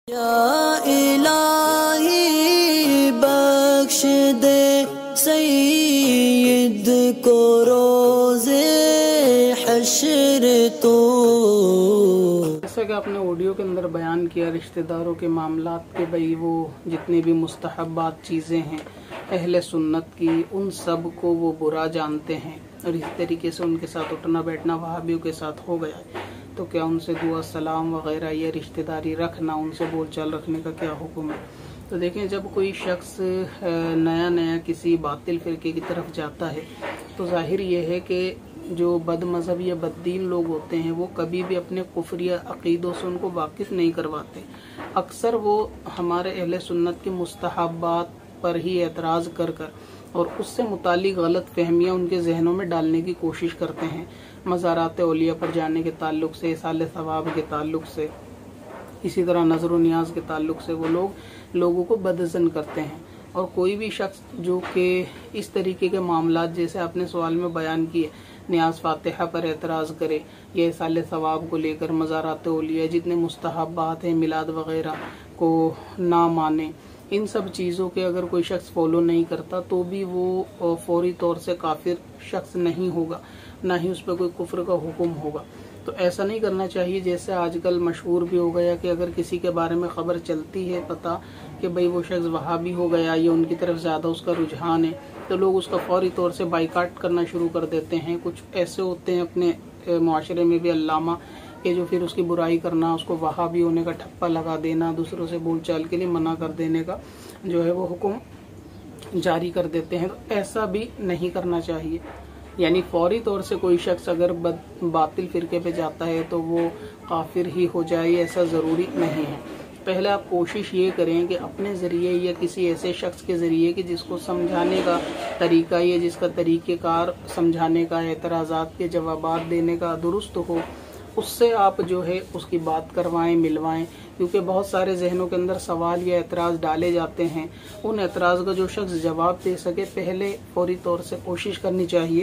یا الہی بخش دے سید کو روزے حشر تو۔ جیسا کہ آپ نے آڈیو کے اندر بیان کیا رشتہ داروں کے معاملات کے، بھئی وہ جتنے بھی مستحبات چیزیں ہیں اہل سنت کی، ان سب کو وہ برا جانتے ہیں، اور اس طریقے سے ان کے ساتھ اٹھنا بیٹھنا وہابیوں کے ساتھ ہو گیا ہے، تو کیا ان سے دعا سلام وغیرہ یا رشتہ داری رکھنا، ان سے بول چال رکھنے کا کیا حکم ہے؟ تو دیکھیں، جب کوئی شخص نیا کسی باطل فرقے کی طرف جاتا ہے تو ظاہر یہ ہے کہ جو بد مذہب یا بد دین لوگ ہوتے ہیں وہ کبھی بھی اپنے کفر یا عقیدوں سے ان کو واقف نہیں کرواتے۔ اکثر وہ ہمارے اہل سنت کے مستحبات پر ہی اعتراض کر اور اس سے متعلق غلط فہمیاں ان کے ذہنوں میں ڈالنے کی کوشش کرتے ہیں۔ مزارات اولیاء پر جانے کے تعلق سے، اصال ثواب کے تعلق سے، اسی طرح نظر و نیاز کے تعلق سے وہ لوگوں کو بدظن کرتے ہیں۔ اور کوئی بھی شخص جو کہ اس طریقے کے معاملات جیسے آپ نے سوال میں بیان کیے، نیاز فاتحہ پر اعتراض کرے یا اصال ثواب کو لے کر مزارات اولیاء جتنے مستحبات ہیں، میلاد وغیرہ کو نہ مانے، ان سب چیزوں کے اگر کوئی شخص فالو نہیں کرتا تو بھی وہ فوری طور سے کافر شخص نہیں ہوگا، نہ ہی اس پہ کوئی کفر کا حکم ہوگا۔ تو ایسا نہیں کرنا چاہیے، جیسے آج کل مشہور بھی ہو گیا کہ اگر کسی کے بارے میں خبر چلتی ہے پتہ کہ بھئی وہ شخص وہابی ہو گیا یا ان کی طرف زیادہ اس کا رجحان ہے، تو لوگ اس کا فوری طور سے بائیکاٹ کرنا شروع کر دیتے ہیں۔ کچھ ایسے ہوتے ہیں اپنے معاشرے میں بھی علامہ کہ جو پھر اس کی برائی کرنا، اس کو وہابی ہونے کا ٹھپہ لگا دینا، دوسروں سے بول چال کے لیے منع کر دینے کا جو ہے وہ حکم جاری کر دیتے ہیں۔ تو ایسا بھی نہیں کرنا چاہیے، یعنی فوری طور سے کوئی شخص اگر باطل فرقے پہ جاتا ہے تو وہ کافر ہی ہو جائے، ایسا ضروری نہیں ہے۔ پہلے آپ کوشش یہ کریں کہ اپنے ذریعے یا کسی ایسے شخص کے ذریعے کہ جس کو سمجھانے کا طریقہ یا جس کا طریقہ کار سمجھانے کا، اعتراضات کے جوابات دینے کا درست ہو، اس سے آپ جو ہے اس کی بات کروائیں، ملوائیں، کیونکہ بہت سارے ذہنوں کے اندر سوال یا اعتراض ڈالے جاتے ہیں۔ ان اعتراض کا جو شخص جواب دے سکے، پہلے فوری طور سے کوشش کرنی چاہیے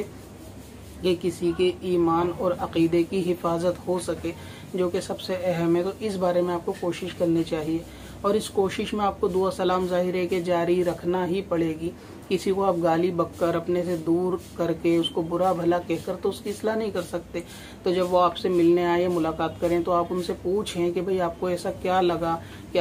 کہ کسی کے ایمان اور عقیدے کی حفاظت ہو سکے، جو کہ سب سے اہم ہے۔ تو اس بارے میں آپ کو کوشش کرنی چاہیے، اور اس کوشش میں آپ کو دعا سلام ظاہر ہے کہ جاری رکھنا ہی پڑے گی۔ کسی کو آپ گالی بک کر، اپنے سے دور کر کے، اس کو برا بھلا کہہ کر تو اس کی اصلاح نہیں کر سکتے۔ تو جب وہ آپ سے ملنے آئے، ملاقات کریں، تو آپ ان سے پوچھیں کہ بھئی آپ کو ایسا کیا لگا کہ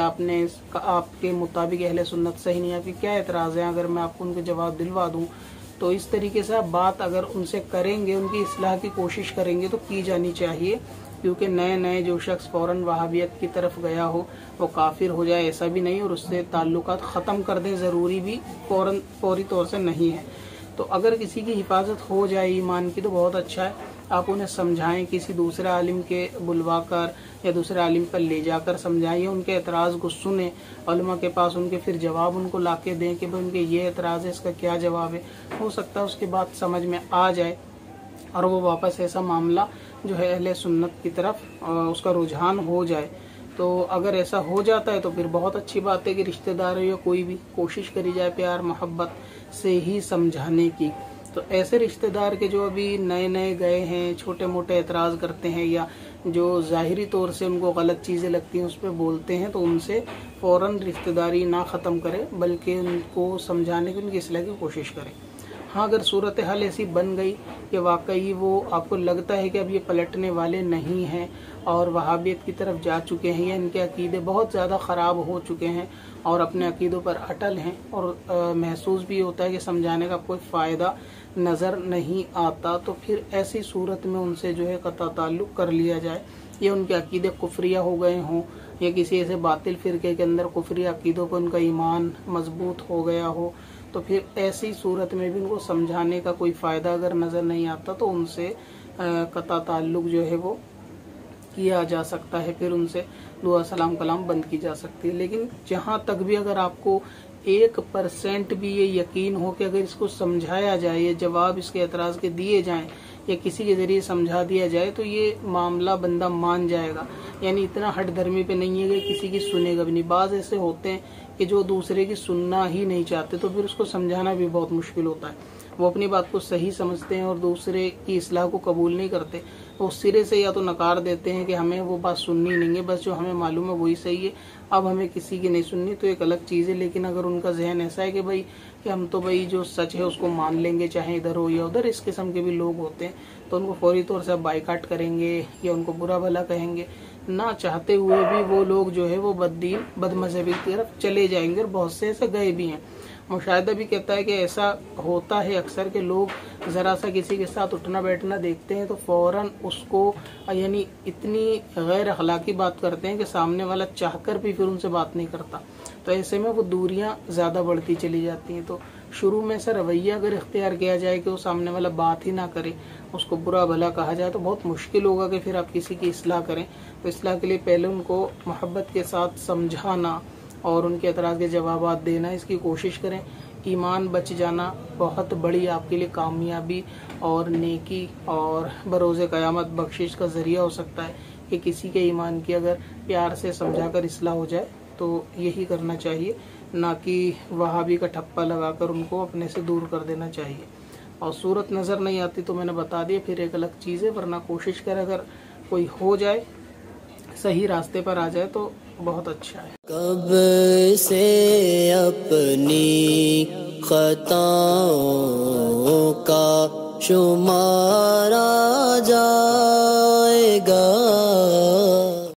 آپ کے مطابق اہل سنت صحیح نہیں ہے، آپ کی کیا اعتراض ہے، اگر میں آپ کو ان کے جواب دلوا دوں۔ تو اس طریقے سے آپ بات اگر ان سے کریں گے، ان کی اصلاح کی کوشش کریں گے تو کی جانی چاہیے، کیونکہ نئے جو شخص فوراً وہابیت کی طرف گیا ہو وہ کافر ہو جائے، ایسا بھی نہیں، اور اس سے تعلقات ختم کر دیں ضروری بھی فوری طور سے نہیں ہے۔ تو اگر کسی کی حفاظت ہو جائے ایمان کی تو بہت اچھا ہے، آپ انہیں سمجھائیں، کسی دوسرے عالم کے بلوا کر یا دوسرے عالم پر لے جا کر سمجھائیں، ان کے اعتراض کو سنیں، علماء کے پاس ان کے پھر جواب ان کو لا کے دیں کہ ان کے یہ اعتراض ہے، اس کا کیا جواب ہے۔ ہو سکتا ہے اس کی بات سمجھ میں آ جائے اور وہ واپس ایسا معاملہ جو ہے اہل سنت کی طرف اس کا رجحان ہو جائے۔ تو اگر ایسا ہو جاتا ہے تو پھر بہت اچھی بات ہے کہ رشتہ دار یا کوئی بھی کوشش کری جائے پیار محبت سے ہی سمجھانے کی۔ تو ایسے رشتہ دار کے جو ابھی نئے گئے ہیں، چھوٹے موٹے اعتراض کرتے ہیں یا جو ظاہری طور سے ان کو غلط چیزیں لگتی ہیں اس پہ بولتے ہیں، تو ان سے فوراً رشتہ داری نہ ختم کرے، بلکہ ان کو سمجھانے کی، ان کی اصلاح کی کوشش کرے۔ ہاں، اگر صورتحال ایسی بن گئی کہ واقعی وہ آپ کو لگتا ہے کہ اب یہ پلٹنے والے نہیں ہیں اور وہابیت کی طرف جا چکے ہیں، یا ان کے عقیدے بہت زیادہ خراب ہو چکے ہیں اور اپنے عقیدوں پر اٹل ہیں، اور محسوس بھی ہوتا ہے کہ سمجھانے کا کوئی فائدہ نظر نہیں آتا، تو پھر ایسی صورت میں ان سے جو ہے قطع تعلق کر لیا جائے، یا ان کے عقیدے کفریہ ہو گئے ہوں یا کسی ایسے باطل فرقے کے اندر کفری عقیدوں پر ان کا ایمان مضبوط ہو گیا ہو، تو پھر ایسی صورت میں بھی ان کو سمجھانے کا کوئی فائدہ اگر نظر نہیں آتا تو ان سے قطع تعلق جو ہے وہ کیا جا سکتا ہے، پھر ان سے دعا سلام کلام بند کی جا سکتی ہے۔ لیکن جہاں تک بھی اگر آپ کو 1% بھی یہ یقین ہو کہ اگر اس کو سمجھایا جائے یا جواب اس کے اعتراض کے دیے جائیں یا کسی کے ذریعے سمجھا دیا جائے تو یہ معاملہ بندہ مان جائے گا، یعنی اتنا ہٹ دھرمی پہ نہیں ہے کہ کسی کی سنے گا بھی نہیں۔ بعض ایسے ہوتے ہیں کہ جو دوسرے کی سننا ہی نہیں چاہتے، تو پھر اس کو سمجھانا بھی بہت مشکل ہوتا ہے۔ وہ اپنی بات کو صحیح سمجھتے ہیں اور دوسرے کی اصلاح کو قبول نہیں کرتے، وہ सिरे से या तो नकार देते हैं कि हमें वो बात सुननी नहीं है, बस जो हमें मालूम है वही सही है, अब हमें किसी की नहीं सुननी, तो एक अलग चीज़ है। लेकिन अगर उनका जहन ऐसा है कि भाई कि हम तो भाई जो सच है उसको मान लेंगे चाहे इधर हो या उधर, इस किस्म के भी लोग होते हैं, तो उनको फौरी तौर से बाइकाट करेंगे या उनको बुरा भला कहेंगे, ना चाहते हुए भी वो लोग जो है वो बददीन बदमज़हबी की तरफ चले जाएंगे, और बहुत से ऐसे गए भी हैं। मुशाहिदा भी कहता है कि ऐसा होता है अक्सर के लोग ज़रा सा किसी के साथ उठना बैठना देखते हैं तो फ़ौरन उसको यानी इतनी गैर अखलाकी बात करते हैं कि सामने वाला चाहकर भी फिर उनसे बात नहीं करता, तो ऐसे में वो दूरियां ज़्यादा बढ़ती चली जाती हैं। तो शुरू में ऐसा रवैया अगर इख्तियार किया जाए कि वो सामने वाला बात ही ना करे, उसको बुरा भला कहा जाए, तो बहुत मुश्किल होगा कि फिर आप किसी की इस्लाह करें। तो इस्लाह के लिए पहले उनको मोहब्बत के साथ समझाना और उनके एतराज़ के जवाब देना, इसकी कोशिश करें। ईमान बच जाना बहुत बड़ी आपके लिए कामयाबी और नेकी और बरोज़े क़यामत बख्शिश का ज़रिया हो सकता है कि किसी के ईमान की अगर प्यार से समझाकर इस्लाह हो जाए, तो यही करना चाहिए, ना कि वहाबी का ठप्पा लगाकर उनको अपने से दूर कर देना चाहिए। और सूरत नज़र नहीं आती तो मैंने बता दिया, फिर एक अलग चीज़ है, वरना कोशिश करें अगर कोई हो जाए, सही रास्ते पर आ जाए तो बहुत अच्छा है। कब से अपनी खताओं का शुमारा